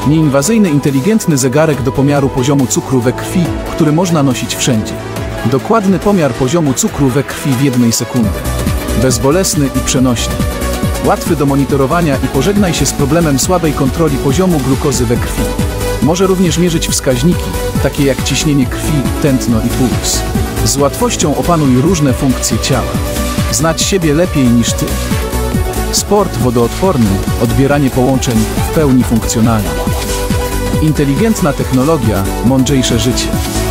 Nieinwazyjny, inteligentny zegarek do pomiaru poziomu cukru we krwi, który można nosić wszędzie. Dokładny pomiar poziomu cukru we krwi w 1 sekundę. Bezbolesny i przenośny. Łatwy do monitorowania i pożegnaj się z problemem słabej kontroli poziomu glukozy we krwi. Może również mierzyć wskaźniki, takie jak ciśnienie krwi, tętno i puls. Z łatwością opanuj różne funkcje ciała. Znać siebie lepiej niż ty. Sport wodoodporny, odbieranie połączeń w pełni funkcjonalny. Inteligentna technologia, mądrzejsze życie.